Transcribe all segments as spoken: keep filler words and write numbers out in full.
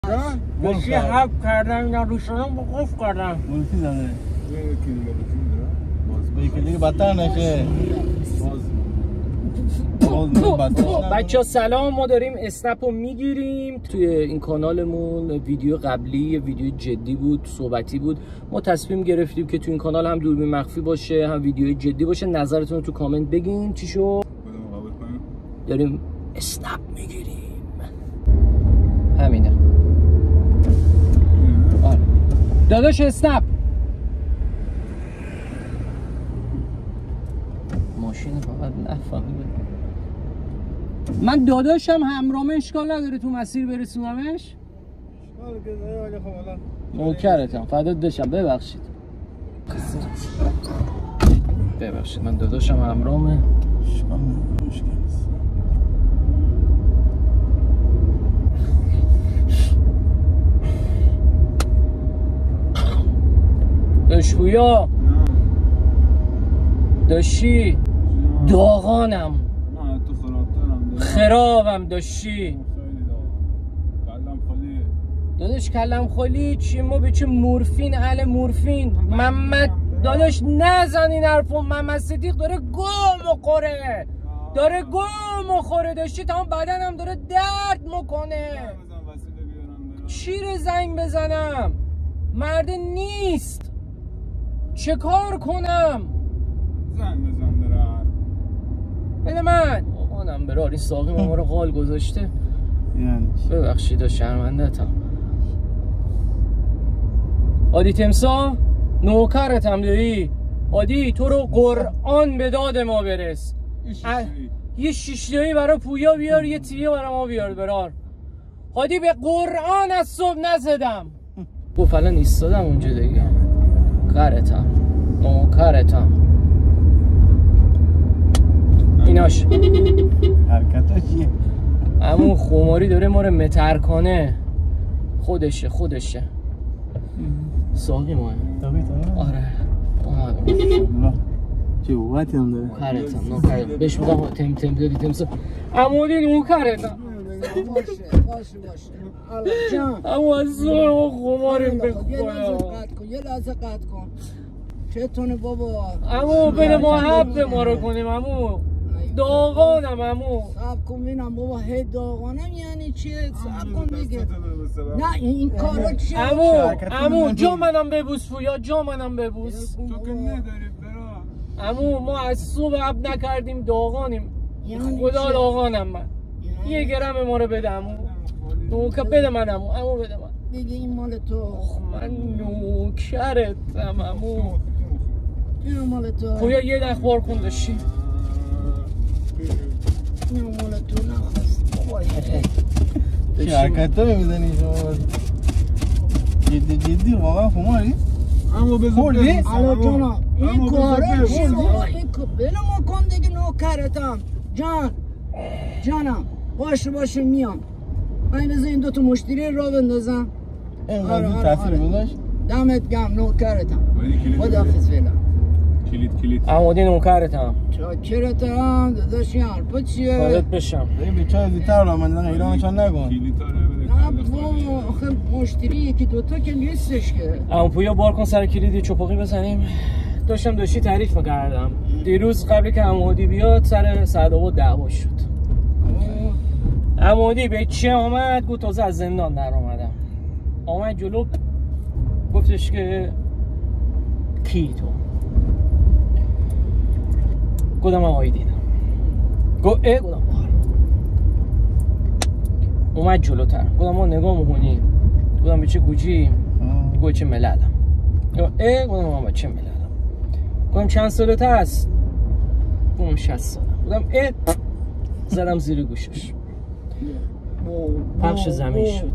بشی حب کردم اینا روش شدم با قف کردم مولفی زده بیکن دیگه بدتر نشه. بچه ها سلام، ما داریم اسنپ رو میگیریم. توی این کانالمون ویدیو قبلی ویدیو جدی بود، صحبتی بود. ما تصمیم گرفتیم که تو این کانال هم دوربین مخفی باشه هم ویدیو جدی باشه. نظرتون رو تو کامنت بگین چی شو. داریم اسنپ میگیریم، همینه. آره داداش اسنپ ماشین فقط نفهمیده. من داداشم همراهمه، اشکال نداره تو مسیر برسونمش؟ اشکال که داره ولی خب حالا نوکرتم، فدات بشم. ببخشید ببخشید من داداشم همراهمه. اشکال نداره، مشکل نیست. داشویا داشی داغانم، تو خرابترم خرابم داشی. خیلی داغ کلم خالی داداش. کلم خالی چی؟ ما به چه مورفین اهل مورفین. محمد داداش نزن این حرفو. محمد صدیق داره گم مخوره، داره گم مخوره داشتی. تمام بدنم داره درد میکنه. چی رو زنگ بزنم؟ مرد نیست، چه کار کنم؟ زنگ بزن برار بده من. آمانم برار، این ساقی ما رو قال گذاشته. یعنی ببخشید شرمنده‌تم. عادی تمسا نوکرتم داری. عادی تو رو قرآن به داد ما برس. یه شیشتایی برای پویا بیار، یه تیه برای ما بیار برار. عادی به قرآن از صبح نزدم. بو فلان ایستادم اونجا دیگه. کرتم نوکرتم. ایناش حرکت ها چیه؟ همون خماری داره ما رو مترکانه. خودشه خودشه ساقی ماه. تابی تا؟ آره آمد چه وقتی هم داره؟ نوکرتم نوکرتم. بهش میگم تم تم داری تمسا. عمودی نوکرتم. باشه باشه باشه جان. اما از زور خماریم به یه لحظه خدا. قطع کن، یه لحظه قطع کن. چتونه بابا؟ امو بده ما حب ما رو کنیم. امو داغانم. امو صبر کن ببینم بابا. هی داغانم یعنی چیه؟ صبر کن دیگه. نه این کارا چیه؟ امو امو جا منم ببوس پویا، جا منم ببوس. تو که نداری برا. امو ما از صبح عب نکردیم، داغانیم. خدا داغانم من. یه گرم ما رو بده امو. نوکر بده من امو. امو بده من دیگه این مال تو. من نوکرتم امو. این مال تو. پویا یه دخ بار کن داشتی. این مال تو نخواست. چه حرکت ها میزنی شما؟ جدی جدی واقعا خماری؟ اما خوردی؟ علا جانا این کاره چیه بابا؟ این بله ما کن دیگه نوکرتم. جان جانم باشه باشه میام. من بذار این دوتا مشتری را بندازم. اینقدر تاثیر گذاشت؟ دمت گم نوکرتم. خداحافظ فعلا. کلید کلید عمودی نوکرتم. چاکرتم داداش. این حرفا چیه؟ خالت بشم. این بیچاره زیتر را من ایرانشان نگون. نه بابا آخه مشتری یکی دوتا که نیستش که. اما پویا بار کن سر کلیدی چپاقی بزنیم. داشتم داشتی تعریف می‌کردم دیروز قبلی که عمودی بیاد سر سعدآباد دعوا شد. عمودی به چه آمد؟ گفت تازه از زندان در اومدم. آمد جلو گفتش که کی تو؟ گفتم آیدینم. گفت اه گفتم اومد جلوتر. گفتم ما نگاه میکنیم. گفتم به چه گوجی؟ گفت چه مللم. گفتم اه گفتم ما به چه مللم. گفتم چند سالت هست؟ گفتم شصت سالم. گفتم اه زدم زیر گوشش. پخش زمین شد.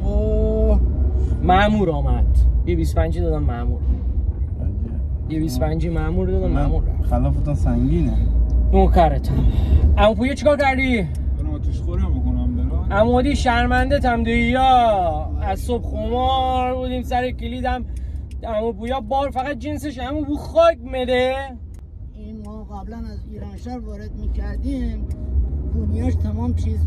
مأمور آمد. یه بیست و پنج دادم مأمور. یه بیست و پنج مأمور دادم مأمور. خلافتون سنگینه. نوکرتم. اما پویا چیکار کردی؟ برام آتش خوره بکنم برام. عمودی شرمنده تم یا از صبح خمار بودیم سر کلیدم. عمو پویا بار فقط جنسش عمو بو خاک مده. این ما قبلا از ایرانشهر وارد میکردیم، بونیاش تمام چیز بود،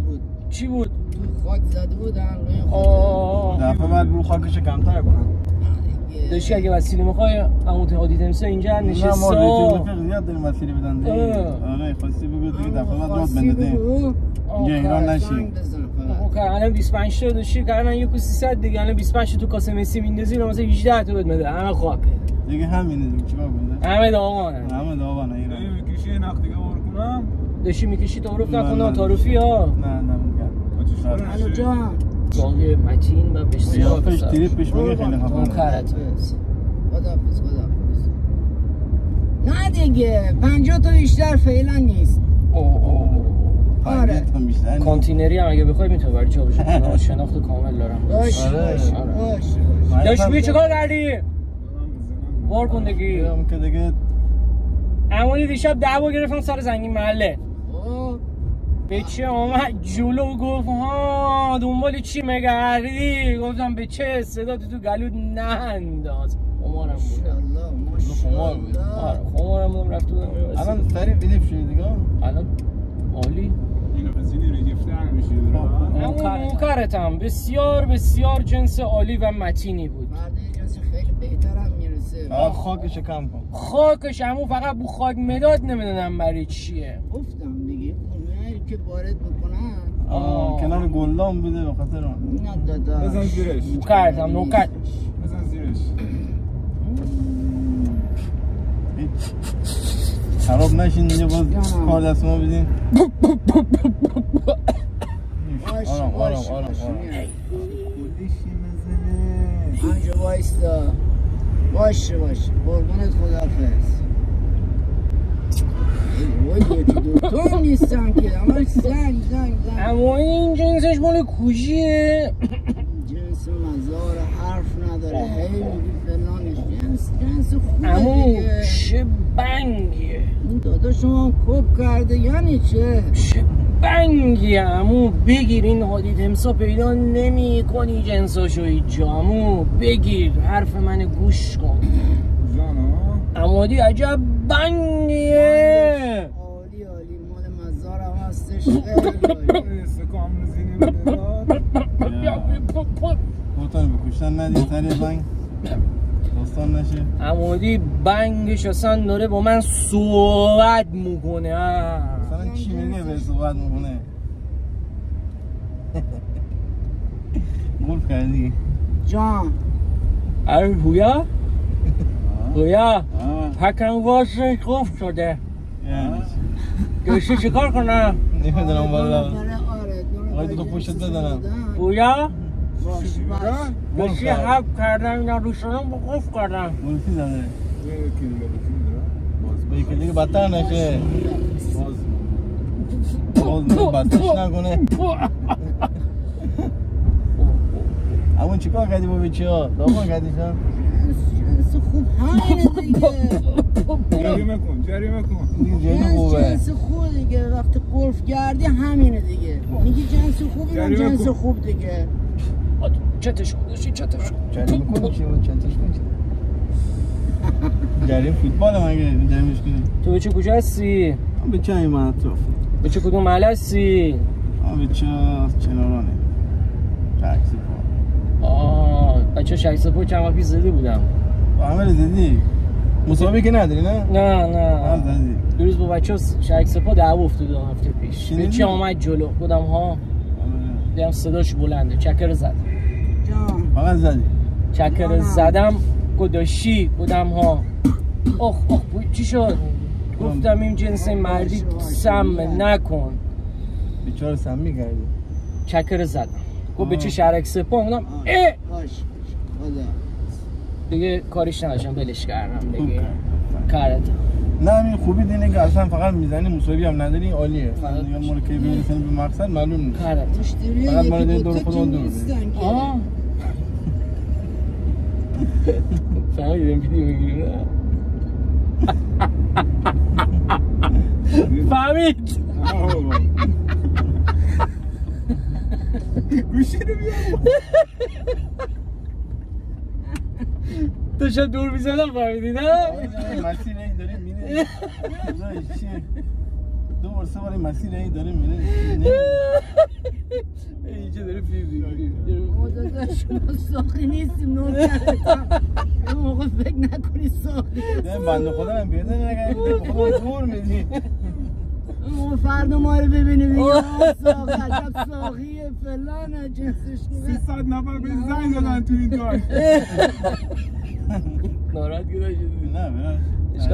چی بود؟ تو خاک زده بودن روی آه دفعه بعد برو خاکش کمتر کنم. داشتی اگه وسیله میخوای عمود هادی تمسا اینجا نشسته. نه ما رفیق زیاد داریم وسیله بدن دیگه. آره خواستی بگو دیگه دفعه بعد راد بندازیم. اینجا ایران نشی. خب الان بیست و پنج تا داشتی که الان یک و سیصد دیگه الان بیست و پنج تا تو کاسه مسی میندازی مثلا هجده تا بهت میده. همه خاک. دیگه همینه دیگه چیکار کنم؟ همه داغانه. همه داغانه ایران. میکشی نخ دیگه بار کنم. داشتی میکشی تعارف نکنه تعارفی ها. نه نه میگم. الو جان. باقی متین و بسیار پیش تریپ پیش میگه خیلی خفن. خرت. خداحافظ خداحافظ. نه دیگه پنجاه تا بیشتر فعلا نیست. اوه اوه. آره. کانتینری هم اگه بخوای میتونه برای جا بشه. کنه شناخت کامل دارم. باشه باشه باشه. داش بیا چیکار کردی؟ وار کن دیگه. هم که دیگه امونی دیشب دعوا گرفتم سر زنگین محله. به چه آمد جلو گفت ها دنبال چی مگردی؟ گفتم به چه صدا تو گلود نه انداز. خمارم بود. خمار بود. آره خمارم بودم رفت بودم. الان سریع بیلیف شده دیگه. الان عالی. اینو بزینی رو گفتن میشه. اون موکرتم بسیار بسیار جنس عالی و متینی بود. مرد جنس خیلی بهتر هم میرسه. آه خاکش کم کن. خاکش همون فقط بو خاک مداد نمیدونم برای چیه. گفتم دیگه اونایی که وارد میکنن آه کنار گلدان بوده به خاطر اون. نه دادا. بزن زیرش. موکرتم نوکر. بزن زیرش. خراب نشین دیگه باز کار دست ما بدین. آرام آرام آرام آرام. همجا وایستا. باشه باشه قربونت خداحافظ. ای یکی دوتون نیستم که اما زنگ زنگ زنگ. اما این جنسش مال کوژیه. جنس مزار حرف نداره. هی میگی فلانش جنس جنس خوبه اما دیگه. چه بنگیه. این دادا شما کپ کرده یعنی چه؟ چه بنگیه امو بگیر این هادی تمسا پیدا نمی کنی جنساشو اینجا امو بگیر حرف من گوش کن. جانا امو هادی عجب بنگیه. عالی عالی مال مزارم هستش خیلی عالی. سکام زینی بده. خودتان بکشتن ندید سریع بنگ داستان نشه. امودی بنگش اصلا داره با من صحبت میکنه. اصلا چی میگه به صحبت میکنه؟ گفت کردی جان اره هویا؟ هویا پکن واسه خوف شده یعنی داشتی چی کار کنم؟ نمیدونم والا آره آقای تو پشت بدنم هویا؟ باش باش داشتی حب کردم اینا رو شدم با خوف کردم. مولفی زده با یکی دیگه بدتر نشه باز باز بدترش نکنه. همون چیکار کردی با بچه ها؟ داغون کردی شا؟ جنس خوب همینه دیگه. جریمه کن جریمه کن. جنس خوبه. جنس خوب دیگه وقتی گلف کردی همینه دیگه. میگی جنس خوب اینم جنس خوب دیگه. چتش کن داشتی چتش کن. جریم کن چی بود چتش کن چی؟ جریم فوتبال مگه جریمش کنی؟ تو بچه کجا هستی؟ هم بچه این من اطراف. بچه کدوم محل هستی؟ هم بچه چنارانه. شکسی پا. آه بچه شکسی پا چند وقت پیش زده بودم. همه رو زدی؟ مسابقه که نداری نه؟ نه نه هم زدی. دو روز با بچه ها شکسی پا دعوا افتاد دو هفته پیش. بچه آمد جلو بودم ها دیدم صداش بلنده چکر زد. جان فقط زدی؟ چکر زدم گداشی بودم ها. اخ اخ چی شد؟ گفتم این جنس مردی سم نکن. بیچاره سم می‌کردی. چکر زدم. گفت به چه شرک سپاه بودم اه باش خدا دیگه کاریش نداشتم بلش کردم دیگه کارت. نه همین خوبی دینه که اصلا فقط میزنی مساوی هم نداری عالیه. فقط دیگه مال کی برسن به مقصد معلوم نیست. کارت. مشتری فقط مال یکی دور دوتا خودمون که دور نیستن که. آه فهمیدم ویدیو میگیریم نه؟ فهمید گوشی رو بیار تو شد دور میزدم فهمیدی نه؟ مسیر ای داریم میره دو بار سه بار مسیر ای داریم میره اینجا داره فی فی داداش ما ساخی نیستیم نوکرتم یه موقع فکر نکنی ساخی نه بنده خدا هم پیدا نگه خدا زور میدی ما فردا ما رو ببینیم دیگه ساخی عجب ساخیه فلانه جنسش سیصد نفر به زنگ دادن تو این جای ناراحت گذاشت نه